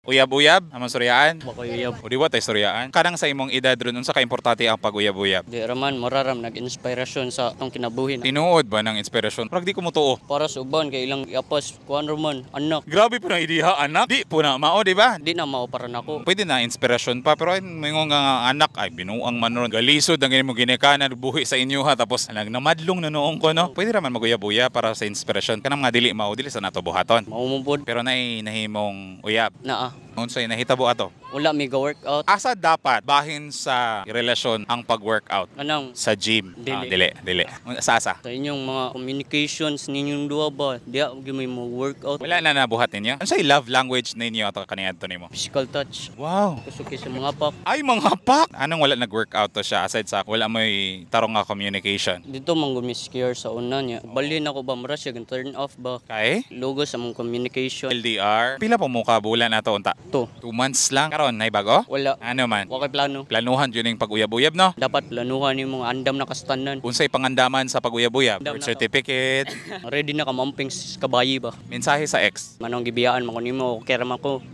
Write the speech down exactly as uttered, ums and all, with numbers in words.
Uyab-uyab, amang suryaan. Wa koy uyab. O di ba tay suryaan? Kanang sa imong edad ron unsa ka importante ang pag-uyab-uyab? Di raman mararam nag-inspirasyon sa atong kinabuhi. Tinuod ba ng inspirasyon? Parang di ko mutuo. Para sa uban kay ilang iapas kuan raman anak. Grabe po na ideya, anak. Di po na mao, di ba? Di na mao para nako. Pwede na inspirasyon pa pero ay mingon nga anak ay binuang man ron galisod ang imong ginikanan buhi sa inyo ha tapos nag namadlong na noong ko no. Pwede raman maguya-buya para sa inspirasyon kanang mga dili mao dili sa nato buhaton. Mao mo pod Pero nay nahimong uyab. naa. Unsay nahitabo ato? Wala mi ga workout. Asa dapat bahin sa relasyon ang pag-workout Anang sa gym? Dili. Ah, dili, dili. Sa asa? sa inyong mga communications ninyong duha ba? Diya gyud mo workout. Wala na nabuhat ninyo? Unsay love language ninyo ato kaniadto nimo? Physical touch. Wow. Kusuki sa mga pak. Ay mga pak. Anong wala nag-workout to siya aside sa wala may tarong nga communication? Dito man gumiskare sa una niya. Balhin ako ba mara siya turn off ba? Kay Logo sa mong communication. L D R. Pila po mo ka bulan ato unta? To. Two months lang. Karon nay bago? Wala. Ano man? Wa kay plano. Planuhan yun yung pag-uyab-uyab no? Dapat planuhan yung mga andam na kastanan. Unsay pangandaman sa pag-uyab-uyab? Andam Birth na to. certificate. Ready na ka mamping sa kabayi ba? Mensahe sa ex. Manong gibiyaan man ko nimo okay ra man ko.